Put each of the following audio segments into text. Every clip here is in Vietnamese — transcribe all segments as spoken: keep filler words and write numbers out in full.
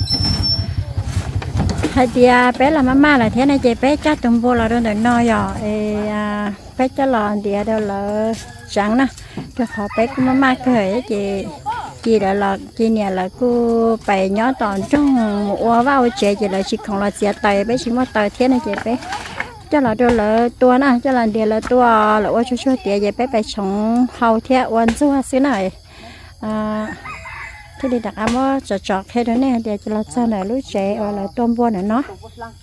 hay tia bé là mama là thế này chị bé chắc tụm vô là đơn giản nói rồi bé chắc là tia đâu là trắng nè cho họ bé cũng mama cười chị chị đã là chị nhà là cô phải nhớ toàn trong mua vào chị chị là chỉ không là chị tay bé chỉ mua tay thế này chị bé cho là đâu là tua nè cho là tia là tua là ô chú chú tia chị bé phải sống hậu thế quan chú xíu này thế thì đặt áo chọt chọt hết đó nè để cho là sao này lúa trẻ hoặc là tôm bua nữa nó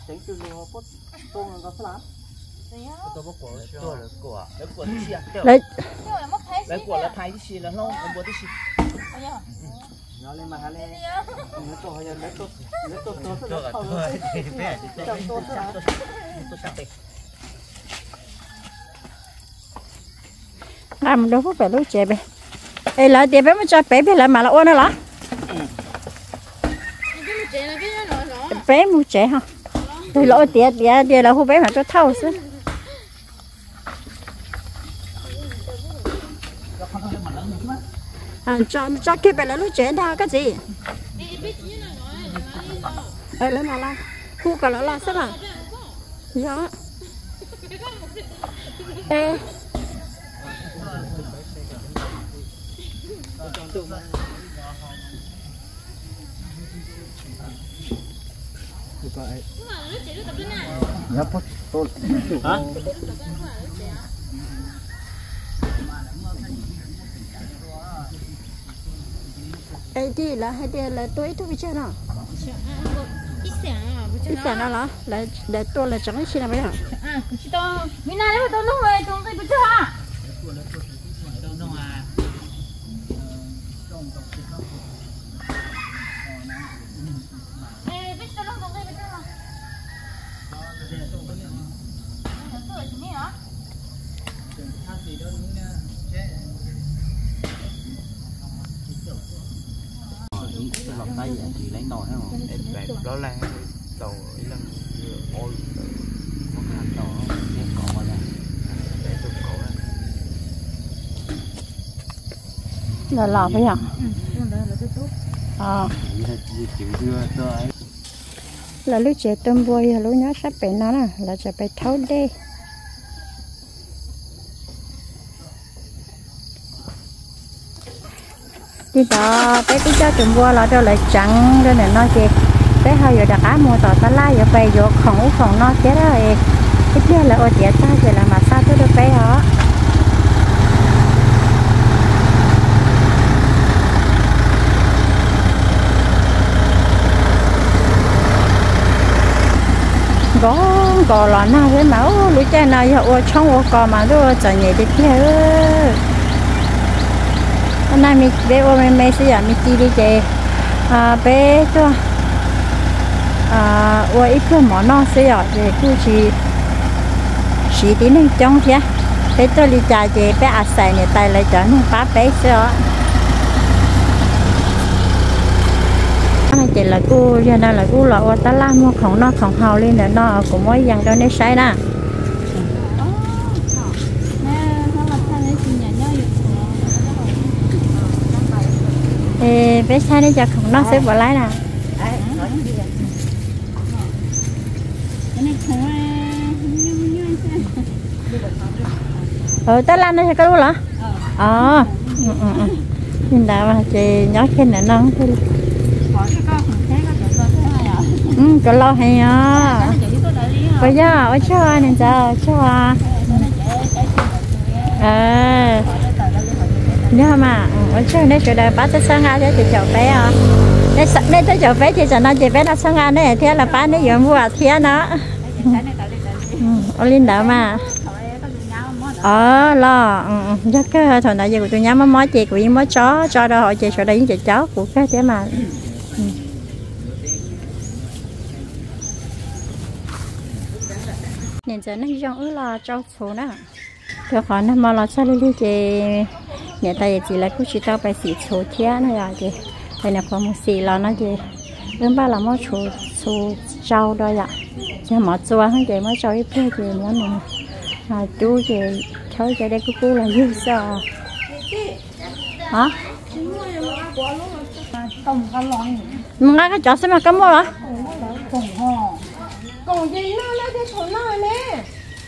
lấy lấy quả là thái gì là nó bua tí gì nó lên mà hắn lên nó to hay nó to nó to to nó to làm đâu có phải lúa trẻ vậy ê là tiền bé mới cho bé bé lại mà là ôn nữa lắm bé mua trẻ hả thì lỗ tiền tiền tiền là hôm bé mà cho thâu xí à cho cho kia bé là lúc trẻ đa cái gì ê lấy mà la khu cả là la sao à dạ ê hả? Ê đi là hay đi là tôi tôi biết nào? Ít sản nào là là là tôi là chẳng biết nào bây giờ. À, chỉ to, mình này đấy tôi lúc rồi tôi cái biết chưa hả? tay thì lấy nồi không? Em đó là đầu lần ôi một hàng đỏ em cỏ này để tôi cỏ là lò phải không? À là lúc trẻ tôm bôi lúc nhớ sắp bị nó nè làจะไปtháo đê đi đó bé cái cho tụm bua là đâu lại trắng đâu này nó chị bé hơi giờ đặt á mua tỏi ta lai giờ về giờ không không nó chết rồi cái kia là ôi tiệt ta vậy là mà sao tôi được bé hả có có là nào với máu lũ trẻ nào giờ ôi trong ôi cò mà tôi chạy nhảy đi kia hôm nay mình bé ôm em mấy giờ mình đi đi chơi à bé cho à ôi ít cái món nó sẽ ở để cứ chỉ chỉ tí nên trong thế bé tôi đi chơi chơi bé ăn xài này tay lại chọn không phá bé sẽ ở anh chị là cô cho nên là cô là ô ta la mua không nó không hào lên để nó cũng mới dần cho nên sai nè bé sai đấy cho không nó sẽ bỏ lái nè ừ ta lan nó sẽ có luôn hả ờ nhìn đã mà chị nhớ khi nữa nó ừ có lo hay à bây giờ ở cho nên giờ cho à nhớ mà ở chỗ này chỗ đây bắt tới sang ăn thì cháu bé à đây đây tới cháu bé thì cháu nó chỉ bé là sang ăn này thế là bán đấy giờ mua thế nó ở linh đảo mà ờ lo chắc cái thằng này giờ của tôi nhắm mó chị của yên mó chó cho đâu họ chị chỗ đây những chị cháu của cái thế mà nhìn giờ nó giống là cho số đó tôi hỏi nó mà là sao đi chị nhà tay chị lại cứ chỉ tao phải xịt số thia nữa à chị hay là có một xì là nó chị đến ba là mỗi số số trâu đó ạ cho mà chua hơn chị mới cho ít thôi chị muốn này à chú chị thôi chị đây cứ cứ là như sao hả? Tông cái lon mình nghe cái chó xem mà cắm mua rồi cùng hò còn gì nó nó cái thằng nó nè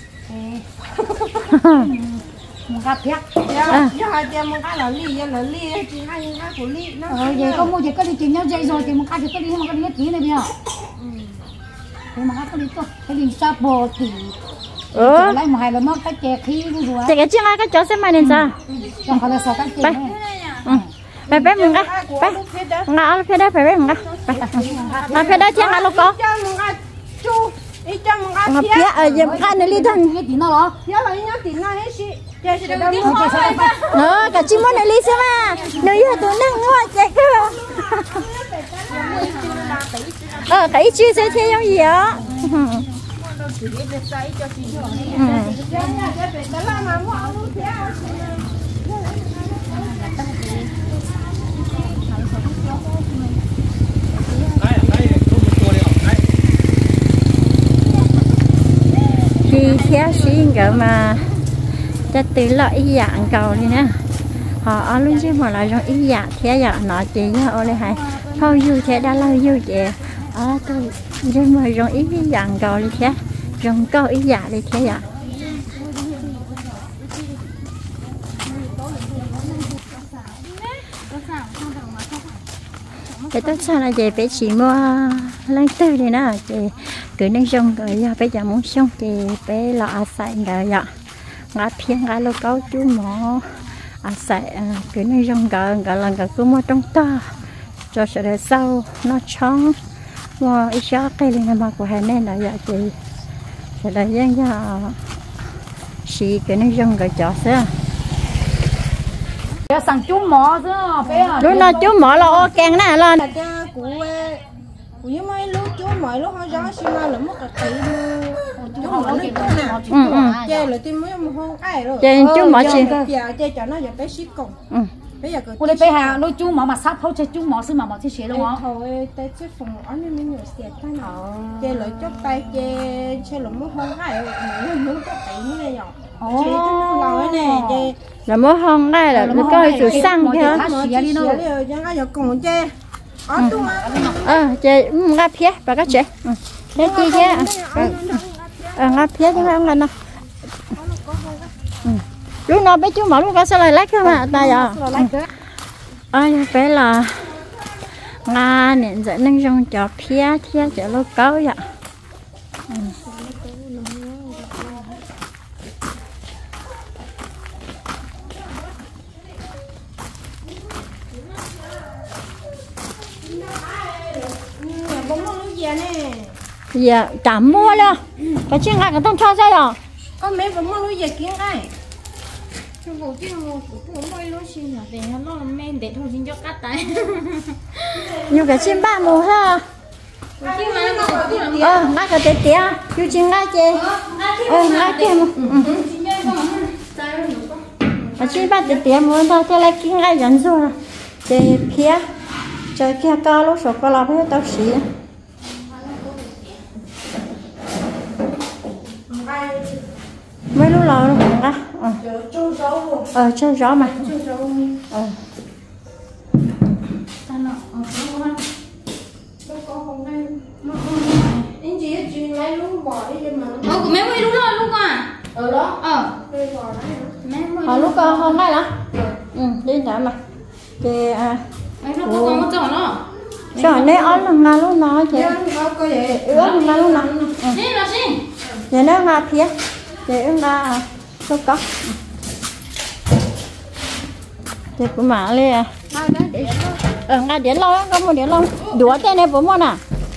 mình gặp biết giờ giờ giờ mình cái là ly giờ là ly chỉ hai những cái của ly nó ờ vậy có mua gì có đi tìm nhau dây rồi thì mình khai thì có đi mà có đi hết tí này bây giờ thì mà có đi có cái đi sắp bò thì ừ lấy một hai là mất cái chè khí rồi chạy cái chiếc cái chó xem mà nên sao chẳng phải là sao cái chè bé bé mình cái bé ngã phía đây bé bé mình cái ngã phía đây chiếc ngã lô có đi cho mình ăn ngã phía ở dưới cái này đi thân cái tí nó đó nhớ là nhớ tí nó hết xí chơi sẽ đâu ờ cả chim món này đi xem mà nếu như tụi nó ngon chạy cơ ờ cái chi sẽ theo giống gì á khi theo xí ngờ mà cho từ loại dạng cầu đi nè họ ở luôn chứ mà lại trong ý dạng thế dạng nó chỉ ở đây hay phao du thế đã lâu du chị ở tôi nhưng mà trong ý dạng cầu đi thế trong câu ý dạng đi thế dạng để tôi sao là chị phải chỉ mua lấy tư đi nè chị cứ nên trong rồi giờ bây giờ muốn xong thì phải lọ xài rồi giờ ngã phiên ngã lô cáo chú mỏ à xài cứ nên trong rồi gọi là gọi cứ mua trong to cho sẽ để sau nó chóng mua ít cho cái này mà của hai nên là giờ chị sẽ để dân cho chị cứ nên trong rồi cho xe sang chú mỏ chứ lúc nào chú mỏ là ô kèn nè lên của của những mấy lúc chú mọi lúc họ gió xí mà là mất cả tỷ chú mọi lúc chú nào ừ ừ chơi là tim mới một hôm ai rồi chơi chú mỏ chị giờ chơi cho nó giờ bé xí cùng bây giờ cứ cô lấy bé hà lối chú mỏ mà sắp thôi chơi chú mỏ xí mà mỏ chơi xí luôn á thôi tay chơi phòng ở nơi mình nhiều xe tay nào chơi lại chốt tay chơi chơi là một hôm ai rồi mình muốn có tỷ như này nhở chơi cho nó lâu nè chơi là mua hông đây là nó có chủ xăng kia chẳng ai giờ cùng chơi ở tung ờ chơi ngã phía và các chị thế chi chứ ờ ngã phía chứ không là nó lúc nào bé chú mở lúc có sao lại lấy cơ mà ta giờ ơi bé là ngã nên dẫn lên trong chợ phía phía chợ lô cáo vậy giờ chả mua đâu cái chuyện này cái tông cho sao rồi con mấy vẫn mua nuôi giờ kiếm cái chú bố chứ mua cũng mới lúc xin là để nó men để thôi xin cho cắt tay nhiều cái chim ba mùa ha ờ ngay cái tết tía chú chim ngay chê ờ ngay kia mà cái chim ba tết tía muốn thôi thế lại kia ngay dẫn rồi chê phía trời kia cao lúc số cao lắm hết tao xí mấy lúc lâu nó cũng á ờ chơi gió mà ờ anh chị chị lấy luôn bỏ đi cho mà ờ mấy mươi đúng rồi luôn à ở đó ờ họ lúc con hôm nay là ừ đi trả mà thì à mấy lúc có một chỗ nó trời nay ớt là ngà lúc nào chị có vậy ớt là ngà lúc nào xin là xin giờ nó ngà phía thì chúng ta số có thì cũng mà lên à ờ ngà điện lâu có một điện lâu đũa tên này bố món à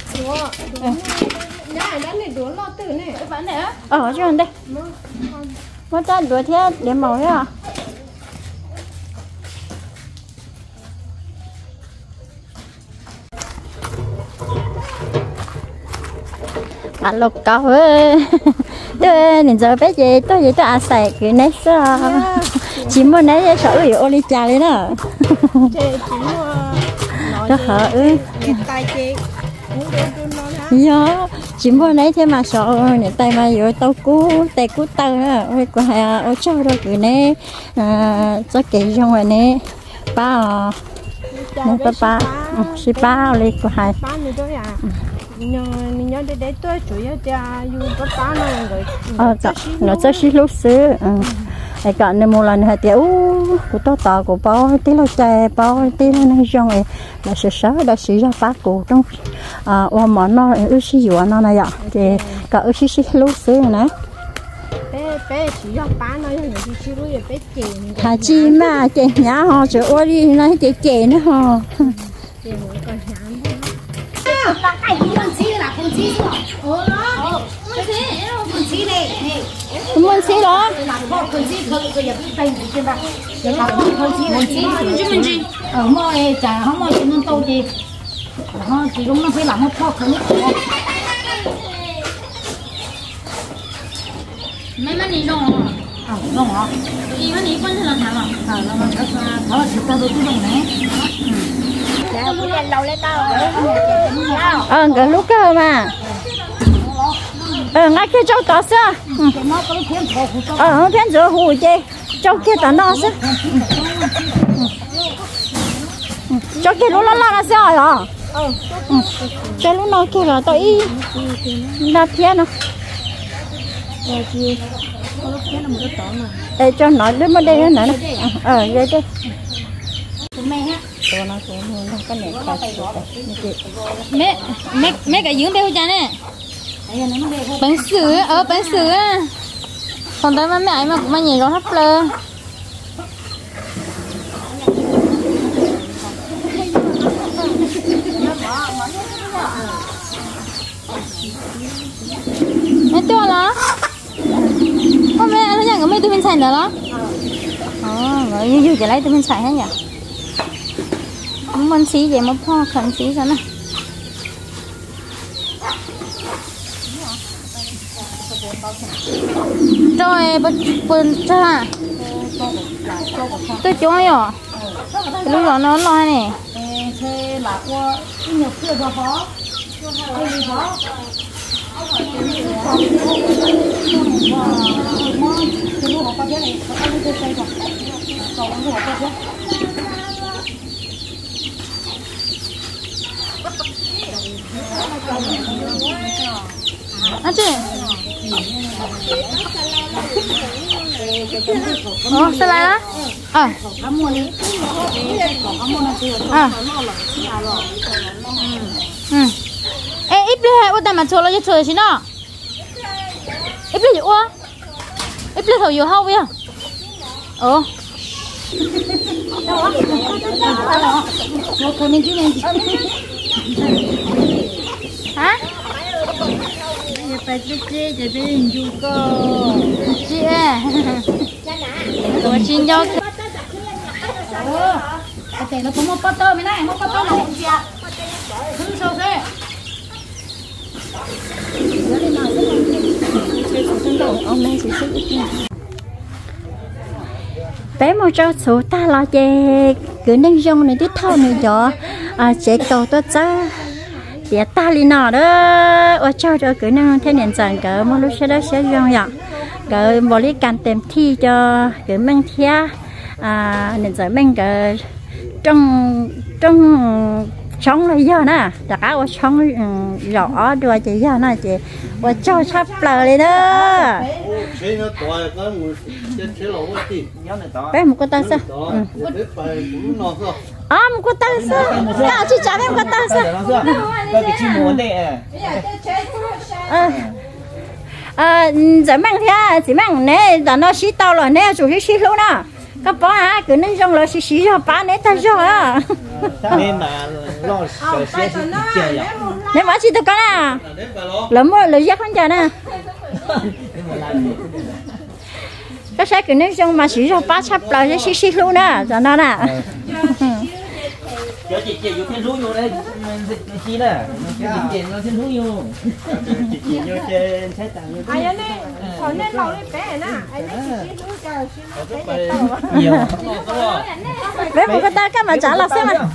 nhà đó này đũa lo từ này vẫn này á ờ chứ anh đây mất ta đũa thế để màu thế à ăn lục cao ơi tôi nên giờ bé gì tôi gì tôi ăn sạch cái này sao chỉ muốn nấy sợ bị ô ly trà lên đó đó hả ừ nhớ chỉ muốn nấy thế mà sợ này tay mà rồi tao cú tay cú tao á ôi của hà ôi cháu đâu cái này à cho kỹ trong này nè ba nè ba ba 十八哩个还， 八你都呀，你要你要得得多主要的有个八那个， ờ cả nó cho xí lúc xứ, cái cả nên một lần hai tiếng, u, của tao tao của bao, tí là chè bao, tí là năng trong ấy, là sự sáu, là sự ra bát của trong, à, ôm món nó, ư xí dừa nó này ạ, thì cả ư xí xí lúc xứ này. bé bé chỉ cho ba nó như là chỉ lúc là bé chè. Hà chi mà chè nhá họ chỗ ôi đi nó chè chè nữa họ. Chè mỗi con nhám. là cái gì con xí là con xí rồi. Ồ đó. Cái gì nó con xí này. Muốn xí đó. Là con con xí không có nhập tay gì chứ ba. Là con xí con xí. Mình chỉ ở ngoài chả không ngoài chúng tôi thì họ chỉ cũng nó phải làm một kho không biết. mấy mấy ní rong À rong hả? đi mấy ní con là thằng à À nó mà nó nó là chỉ tao đối với rong này. Ờ cái lúc cơ mà. Ờ ngay kia cháu tỏ sao? Ờ không thiên giữa hủ chứ. Cháu kia tỏ nó sao? Cháu kia lúc nó là sao rồi? Cháu lúc nó kia là tao ý. Là thiên à? Rồi chị, có lúc cái là một cái tỏ mà. Ê cho nó đến bên đây nữa nè. Ờ vậy đi. Tôi nó cũng nó cái này ta mẹ mẹ mẹ cái dưỡng béo cha nè bánh sữa ở bánh sữa còn tới mà mẹ ấy mà mà nhìn nó hấp lơ mẹ to là con mẹ nó nhận cái mấy tôi bên sành đó ờ rồi như như chỉ lấy tôi bên sành hết nhỉ mình xí vậy màพ่อ khẩn xí sao nè rồi bật bật ra tôi chọn rồi lúc đó nó lo này thế là qua nhiều kia vào phó cái gì phó à chị ồ sao lại đó à à ừ ê ít đi hay út mà chơi là chơi gì nó ít đi ủa ít đi thầu nhiều hao vậy ồ hả Phải biết chế, chỉ biết hình dung cơ. chị à tôi xin cho cái này nó có một bát tơ mới này một bát tơ này chị ạ thứ sâu thế bé một cháu số ta là chè cứ nên dùng này tiếp thâu này cho à chè cầu tôi cha chè ta li nọ đó ở cháu cho cứ nên thế nên rằng cỡ một lúc sau đó sẽ dùng vậy cỡ bỏ lý can ต็มที่cho cứ mang theo à nên rằng mang cỡ trong trong sống là giờ nè tất cả ở sống rõ đùa chị giờ nè chị ở cho sắp lờ đi đó bé một con tay sao à một con tay sao à chị trả em con tay sao à giờ mang theo chỉ mang nè là nó xí tao rồi nè chủ xí luôn nè các bố à cứ nên trong là xí xí cho ba nè ta cho à nên mà lo sợ xe tiền à nếu mà chị tôi có nè lỡ mua lỡ giấc không chờ nè các xe cứ nên trong mà xí cho ba sắp là xí xí luôn nè cho nó nè cho chị chị vô thiên thú vô đây chi nè chị chị nó thiên thú vô chị chị vô trên trái tàng vô ai này còn nên lâu lên bé nè ai này chỉ chỉ cho xin bé tàu nhiều bé một cái ta cái mà trả là xem mà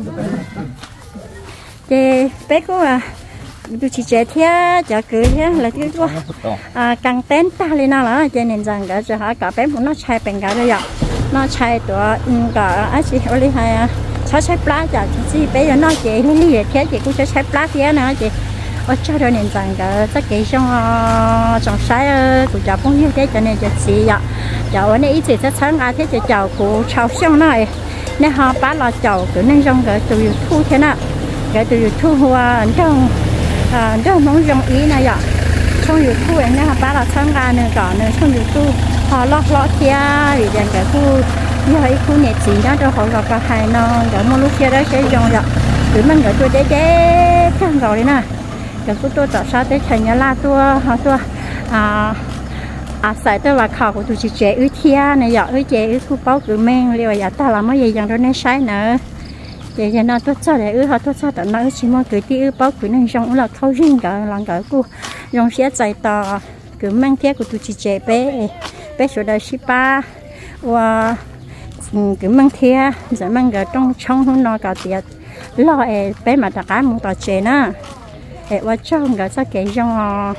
chị bé cô à tôi chỉ trẻ thế chả cứ thế là cái cô à càng tên ta lên nào là cho nên rằng cái cho họ cả bé muốn nó chạy bằng cái đấy ạ nó chạy tụi cả á chị ở đây hay cho trái lá giờ chị bây giờ nó chị lấy lì thế chị cũng cho trái lá thế nữa chị ở cho rồi nên rằng cái tất cả trong trong trái của cháu cũng như thế cho nên cho chị ạ cháu ở đây chỉ sẽ sáng ra thế cho cháu của cháu xong này nên họ bán là cháu cứ nên trong cái từ thu thế nào cái từ thu hoa trong trong mong trong ý này ạ trong YouTube này họ bán là sáng ra nữa cả nữa trong YouTube họ lót lót kia vì rằng cái khu như vậy khu này chỉ đó cho họ gặp hai non cái một lúc kia đó sẽ dùng rồi cứ mình cái tôi để để thằng rồi đi nè cái của tôi tạo sao tới thành nhà la tôi họ tôi à à sai tôi là khảo của tôi chỉ chế ứ thia này giờ ứ chế ứ khu bao cứ men liệu giờ ta làm mấy gì rằng đó nên sai nữa để giờ nó tôi cho để ứ họ tôi cho tận nó chỉ muốn cứ tí ứ bao cứ nên trong là khâu riêng cả làm cái của dùng xe chạy tàu cứ mang theo của tôi chỉ chế bé bé số đời ship ba và cứ mang theo rồi mang cái trong trong hôm nó cả tiệt lo bé mà tất cả muốn tàu chế nữa để qua trong cái sao kể cho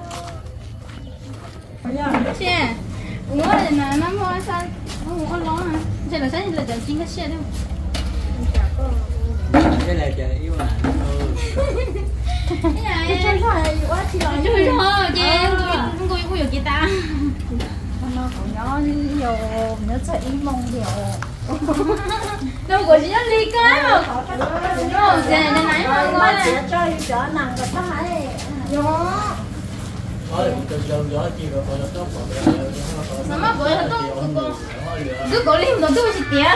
xe ngứa này mà nó mua sao không có lo hả xe là sáng là giờ chín cái xe đâu cái này chờ yêu à cái chơi thôi quá chị nói chơi thôi chị không có không có chị ta nó còn nhỏ nhiều nó chạy mông nhiều đâu có gì ly cái mà đâu giờ này này mà mà chỉ chơi cho nặng cái tay sao mà bữa nó tốt cứ có lim nó tôi chỉ tiếc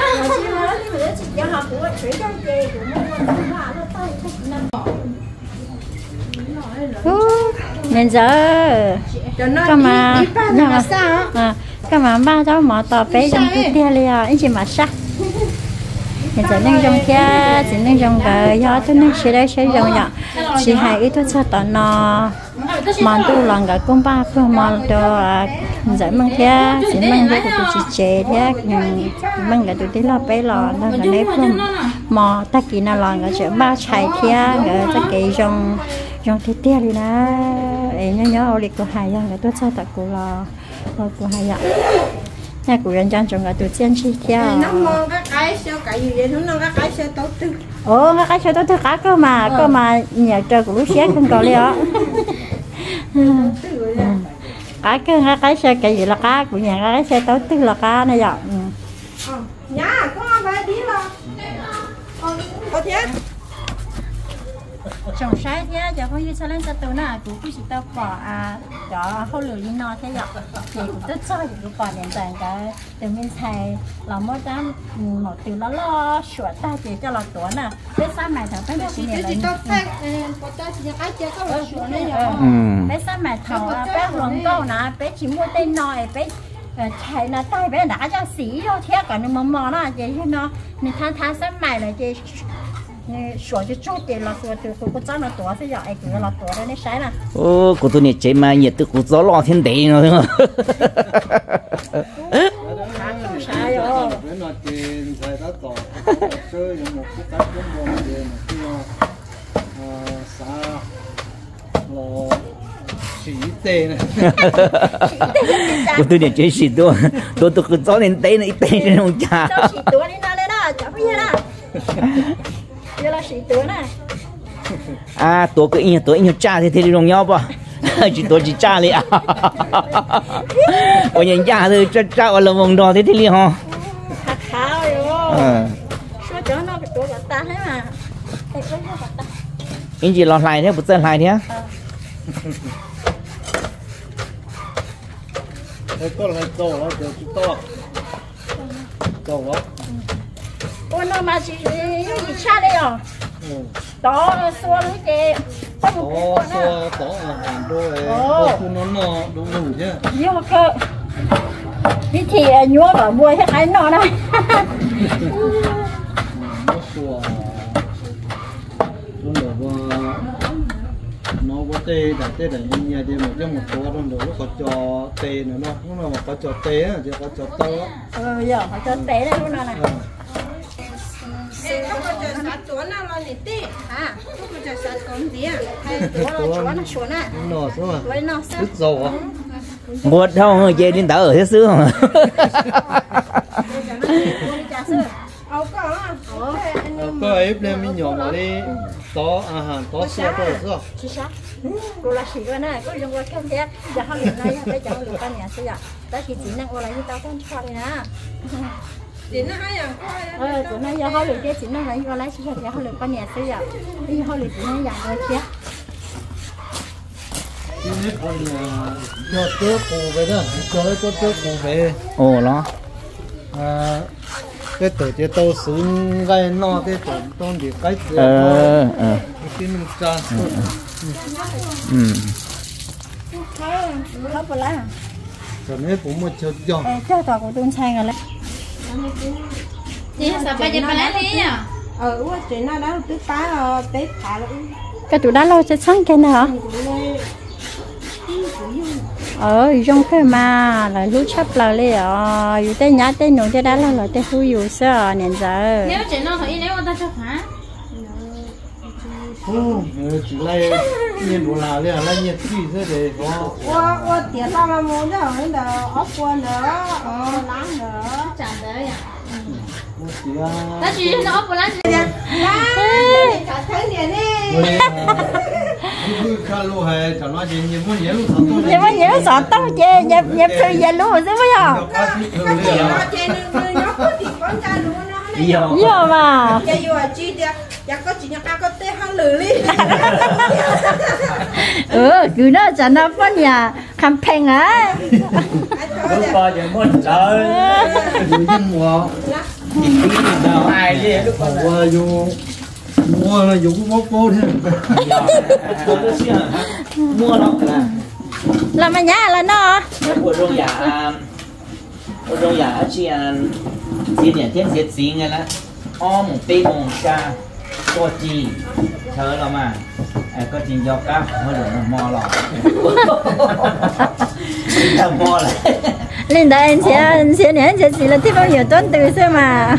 nên giờ cái mà à cái mà ba cháu mở tàu bé trong cái tia liền anh chị mà sắc hiện giờ nên trong kia chỉ nên trong cái gió tôi nên sẽ đây sẽ dùng nhở chỉ hay ít thôi cho tao nó mà tu lòng cái công ba phương mà cho giải mang theo chỉ mang theo của chị chế thế mang cái tụi tí lo bé lo nó cái này phương mà ta kỳ nào lòng cái chuyện ba chạy theo cái ta kỳ trong trong thế tia đi nè ấy nhớ nhớ lịch của hai yang cái tôi cho ta của lo của hai yang nhà của nhân dân trong cái tụi chân chi theo nó mua cái cái sao cái gì vậy nó cái cái sao tốt chứ ồ cái cái sao tốt cả cơ mà cơ mà nhà trời của lúc xét không có liền cái cái cái xe cái gì là cá của nhà cái xe tối tư là cá này vậy nhà có ba đi lo có thế trồng trái thế giờ không như sao lên sao tôi nè cũng cứ chỉ tao bỏ à cho không lười như nó thế vậy thì cũng rất sao thì cũng bỏ đèn đèn cái từ bên thầy là mỗi tám một từ nó lo sửa ta chỉ cho là tuổi nè biết sao mày thằng bé chỉ này là bé sao mày thằng bé luồng câu nè bé chỉ mua tên nồi bé thầy là tay bé đã cho xí rồi thế cả nó mò mò nó vậy chứ nó nên than than sao mày là chị sửa cho chút thì là sửa từ từ cái nó tuổi thế giờ ai cứ là tuổi đấy nó sai nè ô của tôi này chế mà nhiệt từ của gió lo thiên địa rồi đúng không sai rồi cái nó tiền thầy đã tỏ chơi một cái cách cũng bon tiền kia xa lo xí tê này của tôi này chế xí tôi tôi tôi cứ gió lên tê này tê trên ông cha xí tuổi đi nào lên đó chả biết nè giờ là xí tuổi nè à tôi cứ in tôi in cha thì thì đồng nhauป่ะchỉ tôi chỉ cha liền à ôi nhìn cha thì cha cha ở là vòng đỏ thì thì liền hả khá rồi số chỗ nó cái tuổi ta hết mà anh chỉ lo lại thế một chân lại thế cái con này to lắm được to to quá ôi nó mà chỉ chỉ cha đây à đó xua lưới kì to to to là hàng đô này to nó nó đúng đủ chứ nhiều cơ đi thì nhúa rồi mua hết cái nó đây nó xua nó được nó có tê đặt tê để nhà đi một cái một số trong đó có cho tê nữa nó nó mà có cho tê á chứ có cho to ừ giờ phải cho té đây luôn này không có chờ sát chỗ nào là gì tí à không có chờ sát con gì à hay chỗ nó chỗ nó chỗ này nó số à với nó sao rất giàu á một đâu về đến đảo ở thế xứ không ờ Ồ có à. Ồ. có ấy lên mình nhỏ mà đi có à hàng có xe có sữa chỉ sao cô là chỉ cái này cô dùng qua cái thế giờ họ liền này bây giờ họ liền cái nhà xây à đó thì chỉ năng cô lại như tao con cho đi nè Chị nó hay rằng ờ tụi nó giờ họ liền cái chỉ năng lại cô lại chỉ giờ họ liền cái nhà xây à bây họ liền chỉ năng dạng rồi chứ ini con cho tớ cụ về đó cho cho tớ cụ về ồ nó à cái tổ chế tàu súng gai no cái tổ tôn để cái ờ ờ cái mình cha ừ không có lá cho nên cũng một chút giòn cho tao của tôi sang rồi đấy chị sao bây giờ phải lấy đi nhá ờ chị nó đó tứ phá tết thả là cái tụi đó lâu sẽ sáng cái nào ờ trong cái mà là lúc chấp là lấy ởอยู่tới nhà tới nụ cho đó là là tới phuอยู่sao nên giờ nếu chị nó thấy nếu ta cho phá ô chỉ lấy nhiên đồ là lấy lấy nhiệt gì thế để có ô ô tiền tao mà muốn đó hơn đó ốc quân nữa ờ láng nữa chẳng đấy à chỉ ta chỉ nó ốp lá cả thấy tiền đi cứ khá lâu hay cho nó gì nhiều muốn nhiều lúc thằng tôi nhưng mà nhớ sợ tao chê nhập nhập thư về luôn chứ phải không nhiều mà chơi vô chi đi ya có chị nhà có té hắn lử đi ừ cứ nó chẳng nó phân nhà campaign á lúc coi giờ muốn trời nhưng mà nào ai đi lúc coi mua vô mua là dùng bố bố thế mua nó là làm mà nhá là nó của rong giả của rong giả chị ăn chị điểm thiên diệt gì nghe là o một tê một cha có chi chờ là mà có chi do cá mới được mò lò làm mò lại lên đây anh sẽ anh sẽ nhớ sẽ chỉ là thích bao nhiêu tuần từ xưa mà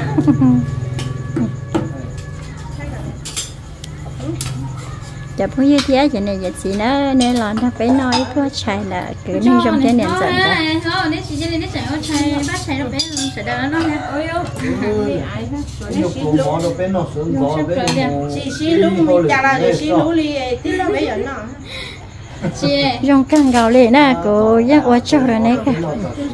chả phải như thế cho nên giờ chỉ nó nên là nó phải nói có chạy là cứ nên trong cái nền dần đó đó nếu chị lên nó chạy ô chạy bắt chạy nó bé sẽ đỡ nó nha ôi ô nhiều cổ mỏ đâu bên nó sướng gió bên xí xí lúc mình chả là xí lúc đi tí nó bây giờ nó chị trong căn gạo lên nè cô giác quá trời rồi này cả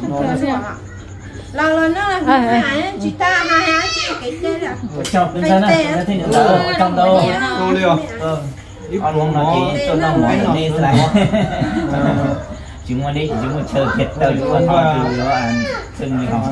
lần lần nó là hai chị ta hai hai chị cái tên là trong bên đó nó thấy nữa trong đâu cô liều con không nói chị cho nó nói đi lại chúng mà đi chúng mà chơi thiệt đâu chúng mà họ từ đó ăn từng như họ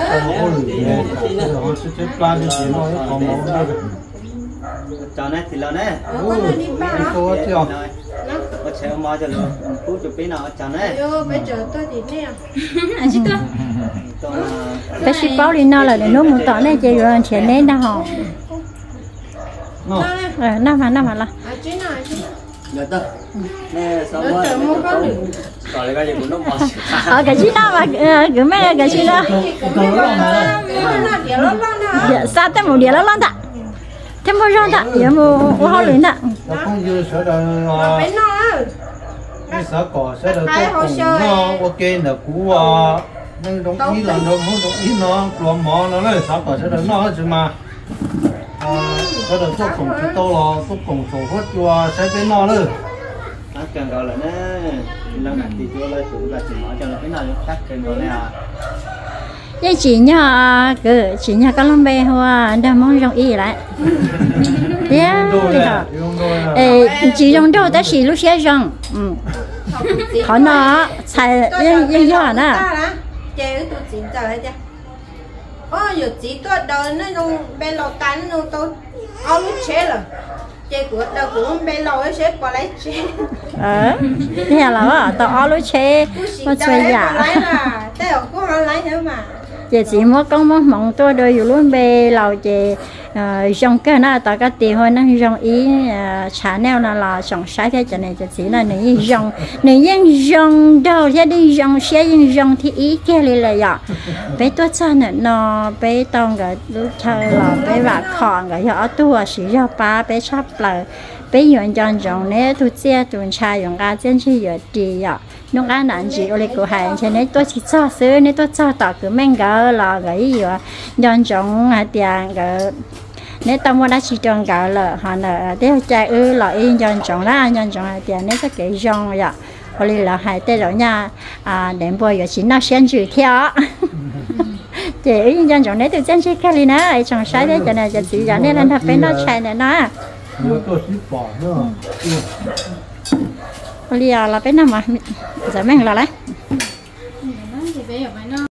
họ sẽ chết ba đi chỉ nói còn một cho nó thì lo nè con nó đi ba cô chưa có chơi mò cho luôn cú chụp cái nào cho nè yo bây giờ tôi thì nè anh chị tôi cái ship báo đi nó là để nó muốn tỏ này chơi rồi chuyện này nó họ rồi năm mà năm mà là à chứ nào chứ nhớ tớ nè sao mà còn lại cái gì cũng nó mò ở cái gì nào mà cái mấy cái gì đó sao tới một điểm nó lăn ta thêm một rong ta giờ một hoa luyện ta nó không như sợ đời bên nó cái sợ cỏ sợ đời tôi cùng nó ok là cũ à nhưng đồng ý là nó không đồng ý nó còn mỏ nó là sợ cỏ sợ đời nó chứ mà sợ đời tôi cùng chỉ tôi là tôi cùng số hết cho sẽ bên nó nữa cần gọi là nó lần này thì tôi lên tự là chỉ nói cho nó cái nào khác cần gọi này à vậy chỉ nhỏ cứ chỉ nhỏ cái lông bè hoa đã mong rong y lại thế ê chỉ rong đâu ta chỉ lúc xe rong khó nó xài yên yên nhỏ nè chơi tôi chỉ giờ hết chứ ôi giờ chỉ tôi đầu nó nung bên lò tán nó nung tôi ao lúc chế rồi chơi của đầu của bên lò ấy sẽ qua lấy chế ờ thế là ở tao ao lúc chế mà chơi giả thế ở của họ lấy nữa mà chị chỉ mua con món mỏng tôi đôi luôn bề lầu chị trong cái nào tại cái tiền hơn nó trong ý trả neo là là trong sai thế cho nên chị chỉ là nếu trong nếu như trong đâu thế đi trong xe nhưng trong thì ý kia là là bé tôi cho nó nó bé tông cái lúc chơi là bé vặt khòn cái họ tua chỉ cho ba bé sắp là bây giờ chọn chọn nè thu chia tuần trai dùng cá chân chỉ giờ đi à nông cá nặng chỉ ở đây cô hay cho nên tôi chỉ cho sữa nên tôi cho tao cứ mang gạo là cái gì à chọn chọn à tiền cái nếu tao mua đã chỉ chọn gạo là họ là để chạy ư là in chọn chọn là chọn chọn à tiền nếu cái cái chọn vậy ở đây là hai tên rồi nha à đến bây giờ chỉ nó xem chữ theo chị ý chọn chọn đấy từ chân chỉ cái gì nữa ai chọn sai đấy cho nên cho chị chọn nên là phải nó sai này nó Nó có ship bỏ nữa. Lia là bên nào mà giờ mình là lấy.